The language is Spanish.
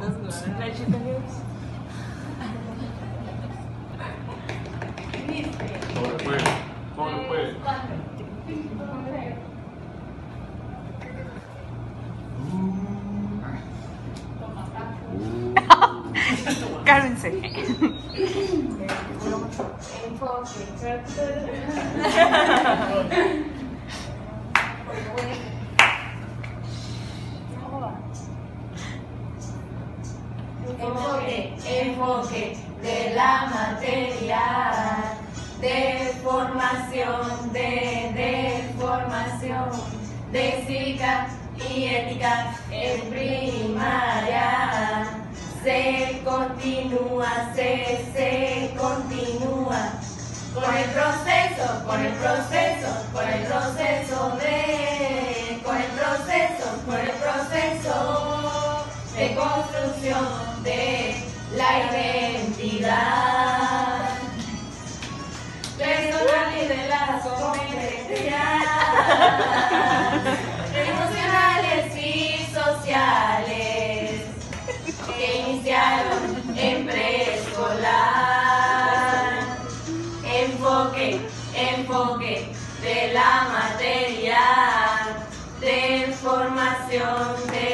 Pobre pues. Cálmense. Enfoque de la materia, deformación, de cívica y ética en primaria. Se continúa con el proceso de construcción de la identidad personal y de las competencias emocionales y sociales que iniciaron en preescolar. Enfoque de la materia, de formación de